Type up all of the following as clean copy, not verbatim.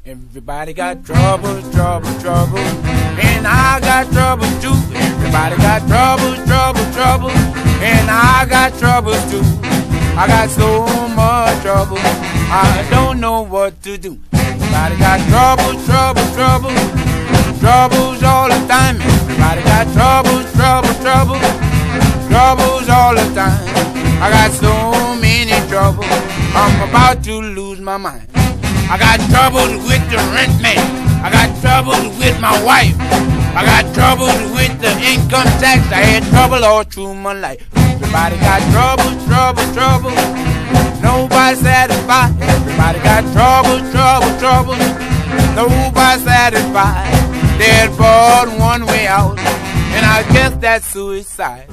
Everybody got troubles, trouble, trouble. And I got troubles too. Everybody got troubles, trouble, trouble. And I got troubles too. I got so much trouble, I don't know what to do. Everybody got troubles, trouble, trouble. Troubles all the time. Everybody got troubles, trouble, trouble. Troubles all the time. I got so many troubles, I'm about to lose my mind. I got troubles with the rent man. I got troubles with my wife. I got troubles with the income tax. I had trouble all through my life. Everybody got trouble, trouble, trouble. Nobody satisfied. Everybody got trouble, trouble, trouble. Nobody satisfied. There's but one way out, and I guess that's suicide.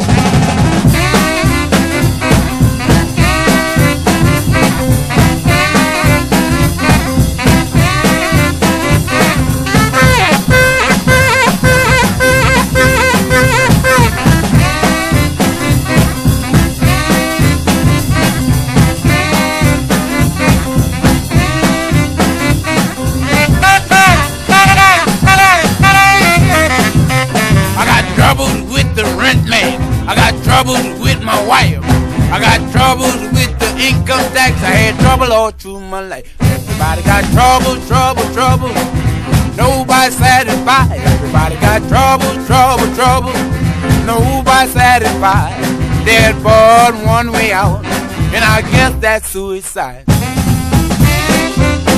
I got troubles with my wife. I got troubles with the income tax. I had trouble all through my life. Everybody got trouble, trouble, trouble. Nobody satisfied. Everybody got trouble, trouble, trouble. Nobody satisfied. There's but one way out, and I guess that's suicide.